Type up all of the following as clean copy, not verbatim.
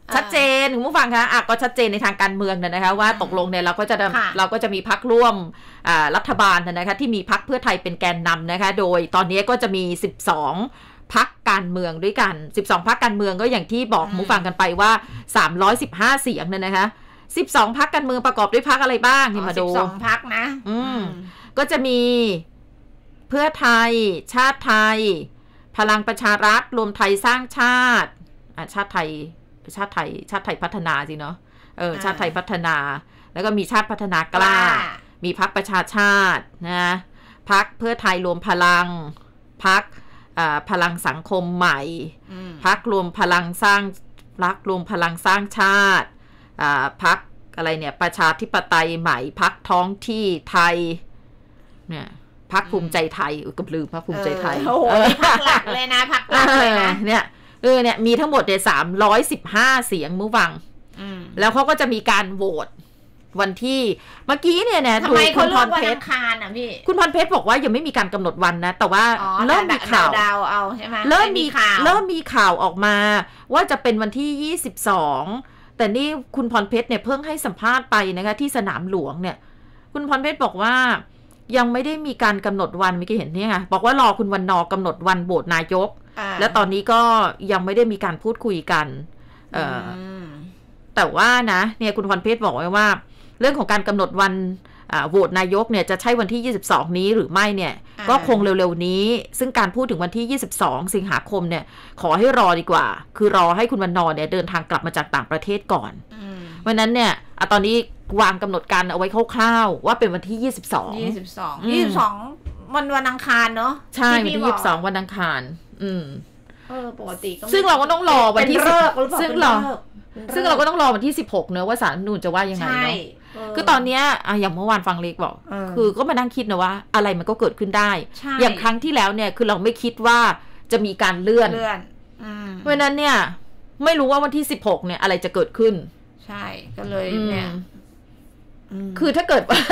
ชัดเจนคุณผู้ฟังคะก็ชัดเจนในทางการเมืองนะคะว่าตกลงเนี่ยเราก็จะมีพรรคร่วมรัฐบาลนะคะที่มีพรรคเพื่อไทยเป็นแกนนำนะคะโดยตอนนี้ก็จะมี12พรรคการเมืองด้วยกัน12พรรคการเมืองก็อย่างที่บอกผู้ฟังกันไปว่า315เสียงนะคะ12พรรคการเมืองประกอบด้วยพรรคอะไรบ้างที่มาดู 12พรรคนะก็จะมีเพื่อไทยชาติไทยพลังประชารัฐรวมไทยสร้างชาติชาติไทยพัฒนาสิเนาะชาติไทยพัฒนาแล้วก็มีชาติพัฒนากล้ามีพรรคประชาชาตินะพรรคเพื่อไทยรวมพลังพรรคพลังสังคมใหม่พรรครวมพลังสร้างชาติพรรคอะไรเนี่ยประชาธิปไตยใหม่พรรคท้องที่ไทยเนี่ยพรรคภูมิใจไทยกับลืมพรรคภูมิใจไทยพรรคหลักเลยนะพรรคหลักเลยนะเนี่ยมีทั้งหมดเนี่ย315เสียงมื้อวังแล้วเขาก็จะมีการโหวตวันที่เมื่อกี้เนี่ยทำไมเขาเลือกวันอังคารอ่ะพี่คุณพรเพชรบอกว่ายังไม่มีการกำหนดวันนะแต่ว่าเริ่มมีข่าวดาวเอาใช่ไหมเริ่มมีข่าวออกมาว่าจะเป็นวันที่22แต่นี่คุณพรเพชรเนี่ยเพิ่งให้สัมภาษณ์ไปนะคะที่สนามหลวงเนี่ยคุณพรเพชรบอกว่ายังไม่ได้มีการกำหนดวันเมื่อกี้เห็นนี่ไงบอกว่ารอคุณวันนอกำหนดวันโหวตนายกและตอนนี้ก็ยังไม่ได้มีการพูดคุยกันแต่ว่านะเนี่ยคุณพรเพชรบอกไว้ว่าเรื่องของการกำหนดวันโหวตนายกเนี่ยจะใช่วันที่22นี้หรือไม่เนี่ยก็คงเร็วๆนี้ซึ่งการพูดถึงวันที่22สิงหาคมเนี่ยขอให้รอดีกว่าคือรอให้คุณวันนเนี่ยเดินทางกลับมาจากต่างประเทศก่อนวันนั้นเนี่ยตอนนี้วางกำหนดการเอาไว้คร่าวๆว่าเป็นวันที่ 22วันอังคารเนาะใช่วันที่22วันอังคารปกติซึ่งเราก็ต้องรอวันที่ซึ่งเราก็ต้องรอวันที่16เนอะว่าศาลรัฐธรรมนูญจะว่ายังไงเนาะคือตอนนี้อย่างเมื่อวานฟังเล็กบอกคือก็มานั่งคิดนะว่าอะไรมันก็เกิดขึ้นได้อย่างครั้งที่แล้วเนี่ยคือเราไม่คิดว่าจะมีการเลื่อนเพราะนั้นเนี่ยไม่รู้ว่าวันที่16เนี่ยอะไรจะเกิดขึ้นใช่ก็เลยเนี่ยคือถ้าเกิดว่า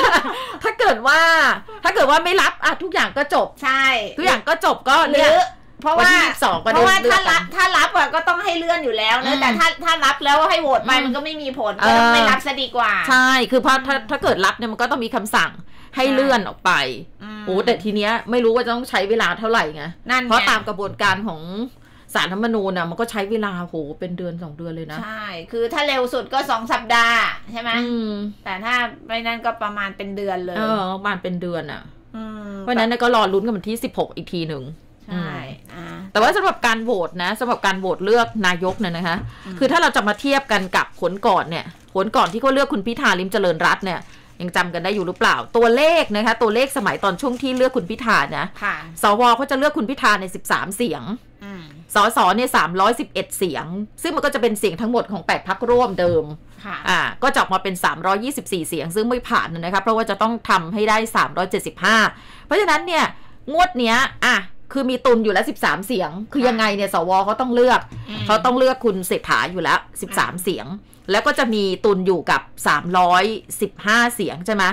ไม่รับทุกอย่างก็จบใช่ทุกอย่างก็จบก็เนี่ยเพราะว่าถ้ารับก็ต้องให้เลื่อนอยู่แล้วนะแต่ถ้ารับแล้วให้โหวตไปมันก็ไม่มีผลก็ต้องไม่รับซะดีกว่าใช่คือเพราะถ้าเกิดรับเนี่ยมันก็ต้องมีคำสั่งให้เลื่อนออกไปแต่ทีเนี้ยไม่รู้ว่าจะต้องใช้เวลาเท่าไหร่ไงเพราะตามกระบวนการของศาลรัฐธรรมนูญมันก็ใช้เวลาเป็นเดือน2เดือนเลยนะใช่คือถ้าเร็วสุดก็2สัปดาห์ใช่ไหมแต่ถ้าไม่นั่นก็ประมาณเป็นเดือนเลยประมาณเป็นเดือนเพราะนั้นก็รอลุ้นกันวันที่16อีกทีหนึ่งใช่แต่ว่าสำหรับการโหวตนะสำหรับการโหวตเลือกนายกเนี่ยนะคะคือถ้าเราจะมาเทียบกันกับผลก่อนที่เขาเลือกคุณพิธาลิ้มเจริญรัตน์เนี่ยยังจำกันได้อยู่หรือเปล่าตัวเลขนะคะตัวเลขสมัยตอนช่วงที่เลือกคุณพิธานะสวเขาจะเลือกคุณพิธาใน13เสียงสสเนี่ย311เสียงซึ่งมันก็จะเป็นเสียงทั้งหมดของ8พรรคร่วมเดิมก็จะออกมาเป็น324เสียงซึ่งไม่ผ่านนะคะเพราะว่าจะต้องทำให้ได้375เพราะฉะนั้นเนี่ยงวดเนี้ยคือมีตุนอยู่แล้ว13เสียงคือยังไงเนี่ยสวเขาต้องเลือกคุณเศรษฐาอยู่แล้ว13เสียงแล้วก็จะมีตุนอยู่กับ315เสียงใช่ไหม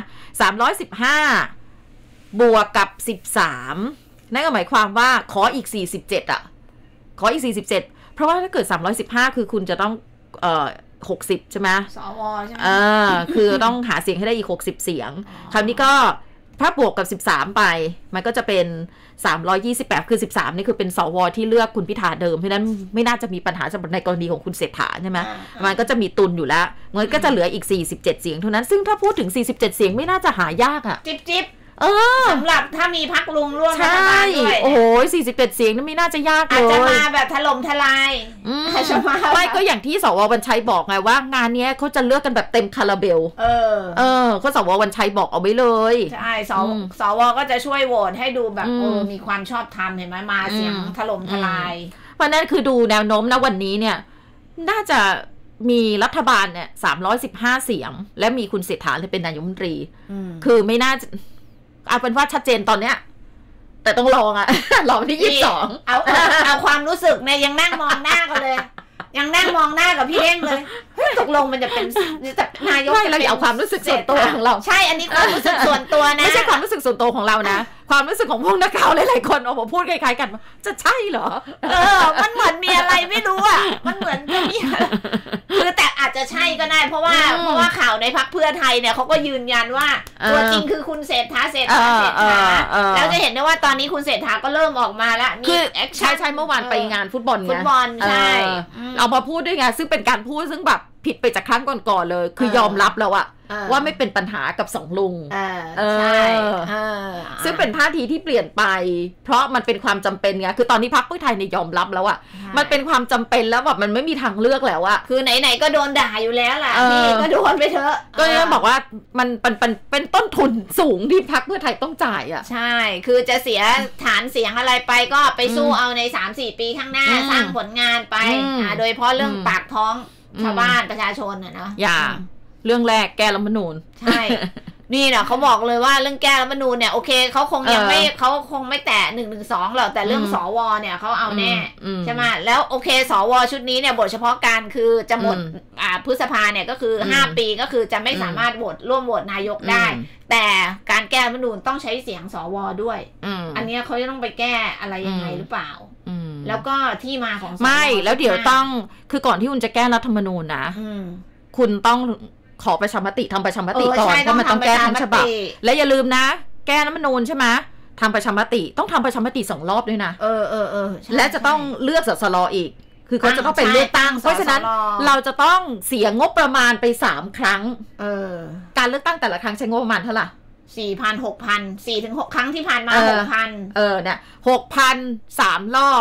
315บวกกับ13นั่นก็หมายความว่าขออีก47ขออีก47เพราะว่าถ้าเกิด315คือคุณจะต้อง60ใช่ไหมสวใช่ไหมคือต้องหาเสียงให้ได้อีก60เสียงคราวนี้ก็ถ้าบวกกับ13ไปมันก็จะเป็น328คือ13นี่คือเป็นสวที่เลือกคุณพิธาเดิมเพราะนั้นไม่น่าจะมีปัญหาสำหรับในกรณีของคุณเศรษฐาใช่ไหมมันก็จะมีตุนอยู่แล้วมันก็จะเหลืออีก47เสียงเท่านั้นซึ่งถ้าพูดถึง47เสียงไม่น่าจะหายากจิ๊บสำหรับถ้ามีพรรคลุงร่วมรัฐบาลด้วยโอ้โห47เสียงนี่ไม่น่าจะยากเลยอาจจะมาแบบถล่มทลายไม่ก็อย่างที่สว.วรรณชัยบอกไงว่างานนี้เขาจะเลือกกันแบบเต็มคาราเบลเขาสว.วรรณชัยบอกเอาไว้เลยใช่สว.ก็จะช่วยโหวตให้ดูแบบมีความชอบธรรมเห็นไหมมาเสียงถล่มทลายเพราะนั้นคือดูแนวโน้มนะวันนี้เนี่ยน่าจะมีรัฐบาลเนี่ย315เสียงและมีคุณเศรษฐาเป็นนายกรัฐมนตรีคือไม่น่าเอาเป็นว่าชัดเจนตอนเนี้ยแต่ต้องรอรอวันที่22 เอาความรู้สึกเนี่ยยังนั่งมองหน้ากันเลยยังนั่งมองหน้ากับพี่เด้งเลยตกลงมันจะเป็นนายกไม่เราเอาความรู้สึกส่วนตัวของเราใช่อันนี้ความรู้สึกส่วนตัวนะไม่ใช่ความรู้สึกส่วนตัวของเรานะความรู้สึกของพวกนักข่าวหลายๆคนออกมาพูดคล้ายๆกันจะใช่เหรอมันเหมือนมีอะไรไม่รู้มันเหมือนมีในพรรคเพื่อไทยเนี่ยเขาก็ยืนยันว่าตัวจริงคือคุณเศรษฐาแล้วจะเห็นได้ว่าตอนนี้คุณเศรษฐาก็เริ่มออกมาแล้วมีแอคชั่นใช่เมื่อวานไปงานฟุตบอลใช่เอามาพูดด้วยไงซึ่งเป็นการพูดซึ่งแบบผิดไปจากครั้งก่อนๆเลยคือยอมรับแล้วอะว่าไม่เป็นปัญหากับสองลุงใช่ซึ่งเป็นท่าทีที่เปลี่ยนไปเพราะมันเป็นความจำเป็นไงคือตอนนี้พรรคเพื่อไทยเนี่ยยอมรับแล้วอะมันเป็นความจำเป็นแล้วแบบมันไม่มีทางเลือกแล้วอะคือไหนๆก็โดนด่าอยู่แล้วล่ะนี่ก็โดนไปเถอะก็ยังบอกว่ามันเป็นต้นทุนสูงที่พรรคเพื่อไทยต้องจ่ายอะใช่คือจะเสียฐานเสียงอะไรไปก็ไปสู้เอาใน 3-4 ปีข้างหน้าสร้างผลงานไปโดยเฉพาะเรื่องปากท้องชาวบ้านประชาชนเนาะเรื่องแรกแก้รัฐธรรมนูญใช่นี่เนาะเขาบอกเลยว่าเรื่องแก้รัฐธรรมนูญเนี่ยโอเคเขาคงยังไม่เขาคงไม่แตะ112หรอกแต่เรื่องสวเนี่ยเขาเอาแน่ใช่ไหมแล้วโอเคสวชุดนี้เนี่ยบทเฉพาะการคือจะหมดพฤษภาเนี่ยก็คือ5ปีก็คือจะไม่สามารถร่วมโหวตนายกได้แต่การแก้รัฐธรรมนูญต้องใช้เสียงสวด้วยอันนี้เขาจะต้องไปแก้อะไรยังไงหรือเปล่าแล้วก็ที่มาของไม่แล้วเดี๋ยวต้องคือก่อนที่คุณจะแก้รัฐธรรมนูญนะคุณต้องขอประชามติทำประชามติก่อนเพราะมันต้องแก้ทั้งฉบับและอย่าลืมนะแก้รัฐธรรมนูญใช่ไหมทำประชามติต้องทำประชามติ2 รอบด้วยนะและจะต้องเลือกสสรอีกคือเขาจะต้องเป็นเลือกตั้งเพราะฉะนั้นเราจะต้องเสียงบประมาณไป3 ครั้งการเลือกตั้งแต่ละครั้งใช้งบประมาณเท่าไหร่ 4,000 6,000 4-6 ครั้งที่ผ่านมา 6,000 เนี่ย 6,000 3 รอบ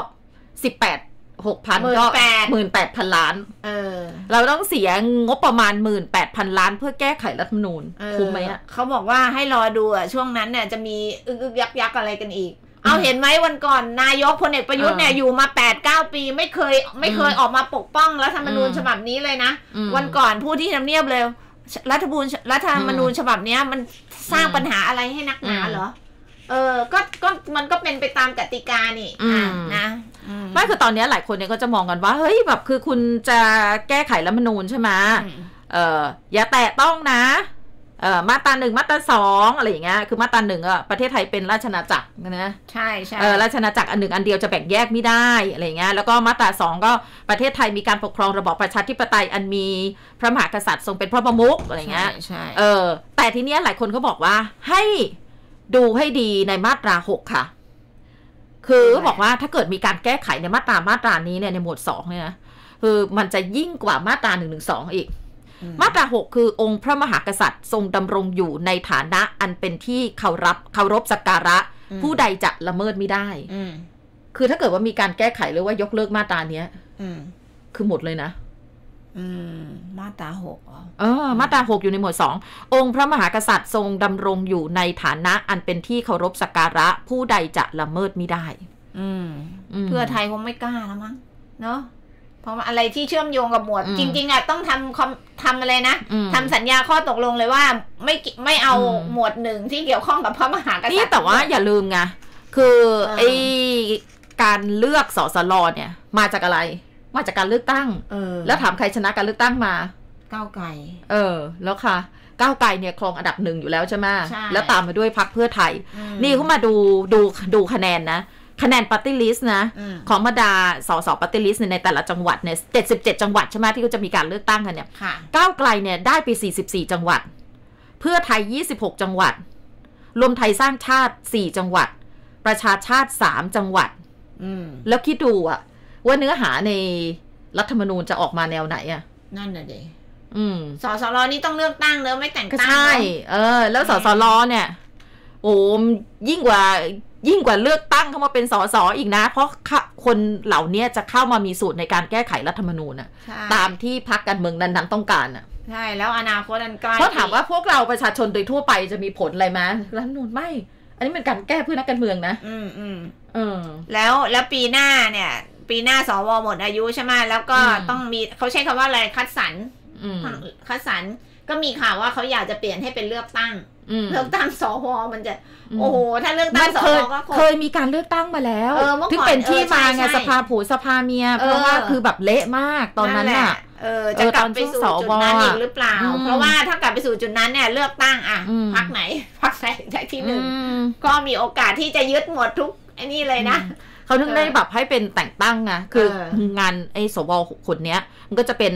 18 6,000 ก็ 18,000 ล้านเราต้องเสียงบประมาณ 18,000 ล้านเพื่อแก้ไขรัฐธรรมนูญคุ้มไหมอ่ะเขาบอกว่าให้รอดูอ่ะช่วงนั้นเนี่ยจะมีอึกยักอะไรกันอีกเอาเห็นไหมวันก่อนนายกพลเอกประยุทธ์เนี่ยอยู่มา 8-9 ปีไม่เคยออกมาปกป้องรัฐธรรมนูญฉบับนี้เลยนะวันก่อนพูดที่ทำเนียบเลยรัฐธรรมนูญฉบับนี้มันสร้างปัญหาอะไรให้นักหนาเหรอก็มันก็เป็นไปตามกติกานี่นะไม่คือตอนนี้หลายคนเนี่ยก็จะมองกันว่าเฮ้ยแบบคือคุณจะแก้ไขรัฐธรรมนูญใช่ไหมอย่าแตะต้องนะมาตรา 1มาตรา 2อะไรอย่างเงี้ยคือมาตรา 1อ่ะประเทศไทยเป็นราชอาณาจักรนะใช่ใช่ราชอาณาจักรอันหนึ่งอันเดียวจะแบ่งแยกไม่ได้อะไรเงี้ยแล้วก็มาตรา 2ก็ประเทศไทยมีการปกครองระบอบประชาธิปไตยอันมีพระมหากษัตริย์ทรงเป็นพระประมุขอะไรเงี้ยใช่แต่ทีเนี้ยหลายคนก็บอกว่าให้ดูให้ดีในมาตรา6ค่ะคือบอกว่าถ้าเกิดมีการแก้ไขในมาตรานี้เนี่ยในหมวด2เนี่ยนะคือมันจะยิ่งกว่ามาตรา112อีกมาตรา6คือองค์พระมหากษัตริย์ทรงดำรงอยู่ในฐานะอันเป็นที่เคารพสักการะผู้ใดจะละเมิดไม่ได้คือถ้าเกิดว่ามีการแก้ไขหรือว่ายกเลิกมาตราเนี้ยคือหมดเลยนะมาตรา6 มาตรา6อยู่ในหมวด2องค์พระมหากษัตริย์ทรงดำรงอยู่ในฐานะอันเป็นที่เคารพสักการะผู้ใดจะละเมิดไม่ได้เพื่อไทยคงไม่กล้าแล้วมั้งเนาะเพราะอะไรที่เชื่อมโยงกับหมวดจริงๆอ่ะต้องทำอะไรนะทำสัญญาข้อตกลงเลยว่าไม่เอาหมวด1ที่เกี่ยวข้องกับพระมหากษัตริย์นี่แต่ว่าอย่าลืมไงคือไอ้การเลือกสสรเนี่ยมาจากอะไรมาจากการเลือกตั้งแล้วถามใครชนะการเลือกตั้งมาก้าวไกลแล้วค่ะก้าวไกลเนี่ยครองอันดับ1อยู่แล้วใช่ไหมแล้วตามมาด้วยพรรคเพื่อไทยนี่เขามาดูคะแนนนะคะแนนปาร์ตี้ลิสต์นะของบรรดาสสปาร์ตี้ลิสต์ในแต่ละจังหวัดเนี่ย77จังหวัดใช่ไหมที่เขาจะมีการเลือกตั้งกันเนี่ยก้าวไกลเนี่ยได้ไป44จังหวัดเพื่อไทย26จังหวัดรวมไทยสร้างชาติ4จังหวัดประชาชาติ3จังหวัดแล้วคิดดูอะว่าเนื้อหาในรัฐธรรมนูญจะออกมาแนวไหนอะนั่นน่ะดิสสรนี่ต้องเลือกตั้งเนอะไม่แต่งตั้งใช่แล้วสสรเนี่ยโอ้ยิ่งกว่าเลือกตั้งเข้ามาเป็นสสอีกนะเพราะคนเหล่านี้จะเข้ามามีส่วนในการแก้ไขรัฐธรรมนูญน่ะตามที่พรรคการเมืองนั้นๆต้องการน่ะใช่แล้วอนาคตอันใกล้เพราะถามว่าพวกเราประชาชนโดยทั่วไปจะมีผลอะไรไหมรัฐธรรมนูญไม่อันนี้เป็นการแก้เพื่อนักการเมืองนะแล้วปีหน้าเนี่ยปีหน้าสวหมดอายุใช่ไหมแล้วก็ต้องมีเขาใช้คำว่าอะไรคัดสรรก็มีข่าวว่าเขาอยากจะเปลี่ยนให้เป็นเลือกตั้งสวมันจะโอ้โหถ้าเลือกตั้งสวก็เคยมีการเลือกตั้งมาแล้วถึงเป็นที่มาไงสภาผู้สภาเมียเพราะว่าคือแบบเละมากตอนนั้นน่ะจะกลับไปสู่จุดนั้นอีกหรือเปล่าเพราะว่าถ้ากลับไปสู่จุดนั้นเนี่ยเลือกตั้งพรรคไหนได้ที่1ก็มีโอกาสที่จะยึดหมดทุกไอ้นี่เลยนะเขาถึงได้แบบให้เป็นแต่งตั้งไงคืองานไอ้สวคนเนี้ยมันก็จะเป็น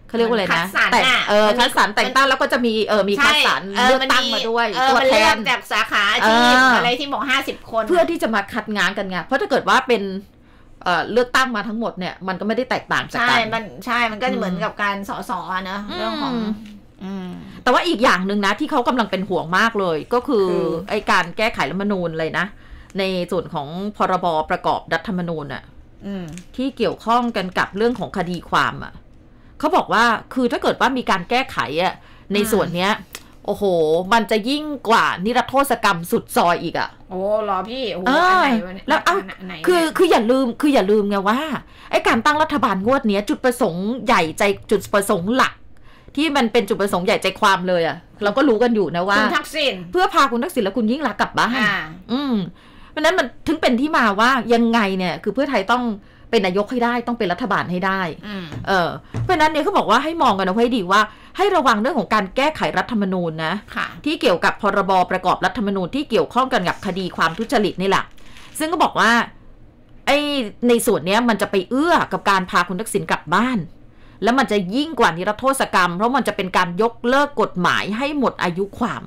เขาเรียกว่าอะไรนะแต่คัดสรรแต่งตั้งแล้วก็จะมีมีคัดสรรเลือกตั้งมาด้วยตัวแทนจากสาขาที่อะไรที่บอก50 คนเพื่อที่จะมาคัดงานกันไงเพราะถ้าเกิดว่าเป็นเลือกตั้งมาทั้งหมดเนี่ยมันก็ไม่ได้แตกต่างจากกันมันก็จะเหมือนกับการสสนะเรื่องของแต่ว่าอีกอย่างหนึ่งนะที่เขากำลังเป็นห่วงมากเลยก็คือไอ้การแก้ไขรัฐธรรมนูญเลยนะในส่วนของพรบประกอบรัฐธรรมนูญที่เกี่ยวข้องกันกับเรื่องของคดีความเขาบอกว่าคือถ้าเกิดว่ามีการแก้ไขในส่วนเนี้ยโอ้โหมันจะยิ่งกว่านิรโทษกรรมสุดซอยอีกโอ้รอพี่โอ้แล้วคืออย่าลืมไงว่าไอ้การตั้งรัฐบาลงวดนี้จุดประสงค์ใหญ่ใจจุดประสงค์หลักที่มันเป็นจุดประสงค์ใหญ่ใจความเลยเราก็รู้กันอยู่นะว่าคุณทักษิณเพื่อพาคุณทักษิณและคุณยิ่งรักกลับบ้านเพราะนั้นมันถึงเป็นที่มาว่ายังไงเนี่ยคือเพื่อไทยต้องเป็นนายกให้ได้ต้องเป็นรัฐบาลให้ได้เพราะนั้นเนี่ยเขาบอกว่าให้มองกันเอาไว้ดีว่าให้ระวังเรื่องของการแก้ไขรัฐธรรมนูญนะที่เกี่ยวกับพรบประกอบรัฐธรรมนูญที่เกี่ยวข้องกันกับคดีความทุจริตนี่แหละซึ่งก็บอกว่าไอ้ในส่วนนี้มันจะไปเอื้อกับการพาคุณทักษิณกลับบ้านแล้วมันจะยิ่งกว่านิรโทษกรรมเพราะมันจะเป็นการยกเลิกกฎหมายให้หมดอายุความ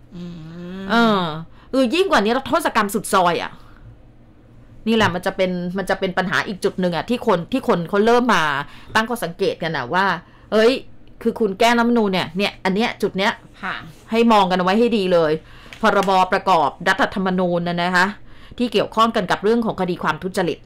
ยิ่งกว่านิรโทษกรรมสุดซอยนี่แหละมันจะเป็นปัญหาอีกจุดหนึ่งที่คนเขาเริ่มมาตั้งข้อสังเกตกันว่าเอ้ยคือคุณแก้รัฐธรรมนูญเนี่ยอันเนี้ยจุดเนี้ยให้มองกันเอาไว้ให้ดีเลยพรบประกอบรัฐธรรมนูญนะคะที่เกี่ยวข้องกันกับเรื่องของคดีความทุจริต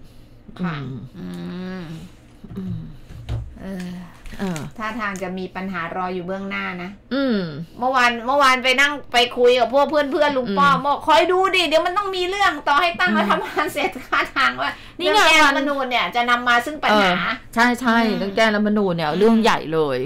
ถ้าทางจะมีปัญหารออยู่เบื้องหน้านะเมื่อวานไปนั่งไปคุยกับพวกเพื่อนลุงป้อมบอกคอยดูดิเดี๋ยวมันต้องมีเรื่องต่อให้ตั้งรัฐบาลเสร็จท่าทางว่านี่ไงรัฐธรรมนูญเนี่ยจะนำมาซึ่งปัญหาใช่เรื่องแก้รัฐธรรมนูญเนี่ยเรื่องใหญ่เลย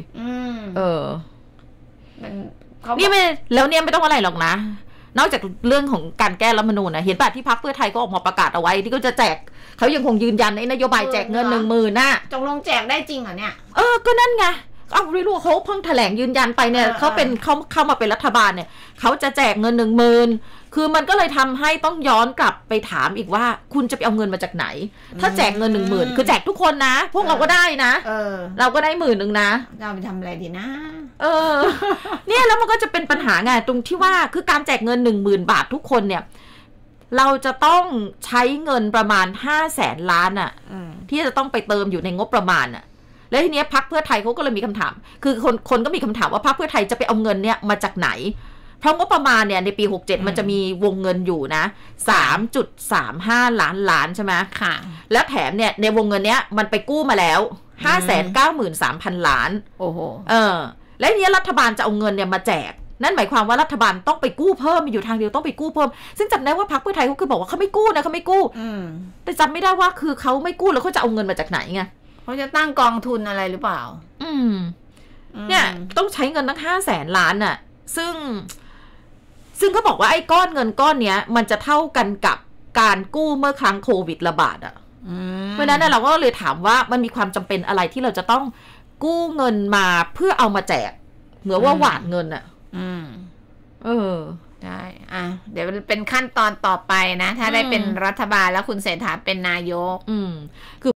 นี่ไม่แล้วเนี่ยไม่ต้องอะไรหรอกนะนอกจากเรื่องของการแก้รัฐธรรมนูญเห็นป่ะที่พรรคเพื่อไทยก็ออกมาประกาศเอาไว้ที่ก็จะแจกเขายังคงยืนยันในนโยบายแจกเงิน 10,000 น่ะจงลงแจกได้จริงเหรอเนี่ยก็นั่นไงไม่รู้เขาเพิ่งแถลงยืนยันไปเนี่ยเขาเข้ามาเป็นรัฐบาลเนี่ยเขาจะแจกเงิน 10,000 คือมันก็เลยทำให้ต้องย้อนกลับไปถามอีกว่าคุณจะไปเอาเงินมาจากไหนถ้าแจกเงิน 10,000 คือแจกทุกคนนะพวกเราก็ได้นะเราก็ได้10,000 นะเราไปทำอะไรดีนะเนี่ยแล้วมันก็จะเป็นปัญหาไงตรงที่ว่าคือการแจกเงิน 10,000 บาททุกคนเนี่ยเราจะต้องใช้เงินประมาณ500,000 ล้านที่จะต้องไปเติมอยู่ในงบประมาณแล้วทีนี้พรรคเพื่อไทยเขาก็เลยมีคำถามคือคนก็มีคำถามว่าพรรคเพื่อไทยจะไปเอาเงินเนี่ยมาจากไหนเพราะงบประมาณเนี่ยในปี67มันจะมีวงเงินอยู่นะ 3.35 ล้านใช่ไหมค่ะแล้วแถมเนี่ยในวงเงินเนี้ยมันไปกู้มาแล้ว 593,000 ล้านโอ้โหแล้วทีนี้รัฐบาลจะเอาเงินเนี่ยมาแจกนั่นหมายความว่ารัฐบาลต้องไปกู้เพิ่มมีอยู่ทางเดียวต้องไปกู้เพิ่มซึ่งจำได้ว่าพรรคเพื่อไทยเขาคือบอกว่าเขาไม่กู้นะเขาไม่กู้แต่จำไม่ได้ว่าคือเขาไม่กู้แล้วเขาจะเอาเงินมาจากไหนไงเขาจะตั้งกองทุนอะไรหรือเปล่าเนี่ยต้องใช้เงินตั้ง500,000 ล้านน่ะซึ่งเขาบอกว่าไอ้ก้อนเงินก้อนเนี้ยมันจะเท่ากันกับการกู้เมื่อครั้งโควิดระบาดเพราะนั้นเราก็เลยถามว่ามันมีความจำเป็นอะไรที่เราจะต้องกู้เงินมาเพื่อเอามาแจกเหมือนว่าหวานเงินได้เดี๋ยวเป็นขั้นตอนต่อไปนะถ้าได้เป็นรัฐบาลแล้วคุณเศรษฐาเป็นนายกคือ